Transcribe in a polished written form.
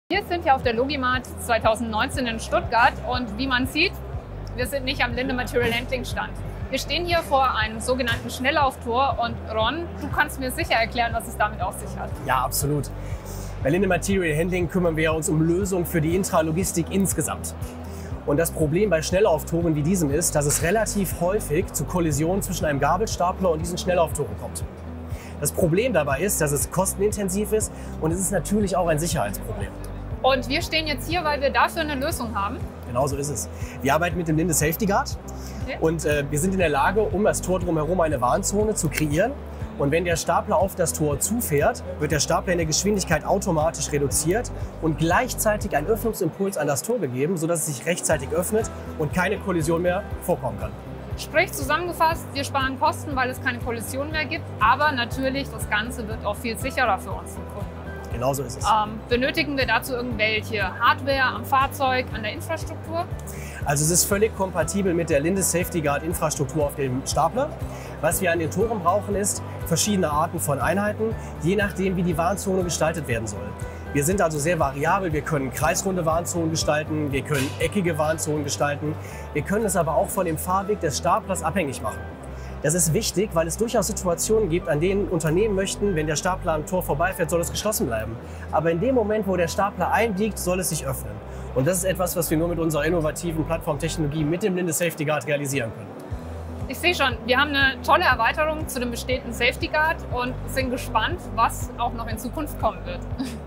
Wir sind hier auf der Logimat 2019 in Stuttgart und wie man sieht, wir sind nicht am Linde Material Handling Stand. Wir stehen hier vor einem sogenannten Schnelllauftor und Ron, du kannst mir sicher erklären, was es damit auf sich hat. Ja, absolut. Bei Linde Material Handling kümmern wir uns um Lösungen für die Intralogistik insgesamt. Und das Problem bei Schnelllauftoren wie diesem ist, dass es relativ häufig zu Kollisionen zwischen einem Gabelstapler und diesen Schnelllauftoren kommt. Das Problem dabei ist, dass es kostenintensiv ist und es ist natürlich auch ein Sicherheitsproblem. Und wir stehen jetzt hier, weil wir dafür eine Lösung haben. Genau so ist es. Wir arbeiten mit dem Linde Safety Guard und wir sind in der Lage, um das Tor drumherum eine Warnzone zu kreieren. Und wenn der Stapler auf das Tor zufährt, wird der Stapler in der Geschwindigkeit automatisch reduziert und gleichzeitig ein Öffnungsimpuls an das Tor gegeben, sodass es sich rechtzeitig öffnet und keine Kollision mehr vorkommen kann. Sprich zusammengefasst, wir sparen Kosten, weil es keine Kollision mehr gibt, aber natürlich, das Ganze wird auch viel sicherer für uns Kunden. Genau so ist es. Benötigen wir dazu irgendwelche Hardware am Fahrzeug, an der Infrastruktur? Also es ist völlig kompatibel mit der Linde Safety Guard Infrastruktur auf dem Stapler. Was wir an den Toren brauchen, ist verschiedene Arten von Einheiten, je nachdem, wie die Warnzone gestaltet werden soll. Wir sind also sehr variabel. Wir können kreisrunde Warnzonen gestalten, wir können eckige Warnzonen gestalten. Wir können es aber auch von dem Fahrweg des Staplers abhängig machen. Das ist wichtig, weil es durchaus Situationen gibt, an denen Unternehmen möchten, wenn der Stapler am Tor vorbeifährt, soll es geschlossen bleiben. Aber in dem Moment, wo der Stapler einbiegt, soll es sich öffnen. Und das ist etwas, was wir nur mit unserer innovativen Plattformtechnologie mit dem Linde Safety Guard realisieren können. Ich sehe schon, wir haben eine tolle Erweiterung zu dem bestehenden Safety Guard und sind gespannt, was auch noch in Zukunft kommen wird.